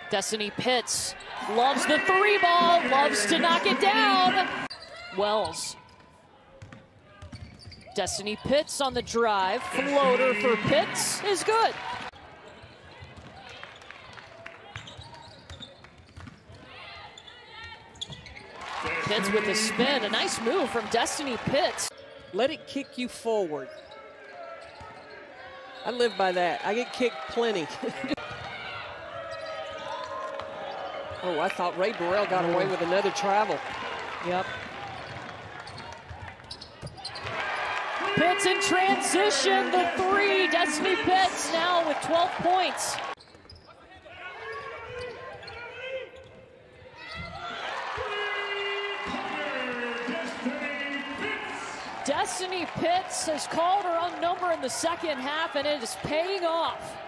Destiny Pitts loves the three ball, loves to knock it down. Wells. Destiny Pitts on the drive. Floater for Pitts is good. Pitts with the spin. A nice move from Destiny Pitts. Let it kick you forward. I live by that. I get kicked plenty. Oh, I thought Ray Burrell got away with another travel. Yep. Pitts in transition, the three. Destiny Pitts now with 12 points. Destiny Pitts has called her own number in the second half, and it is paying off.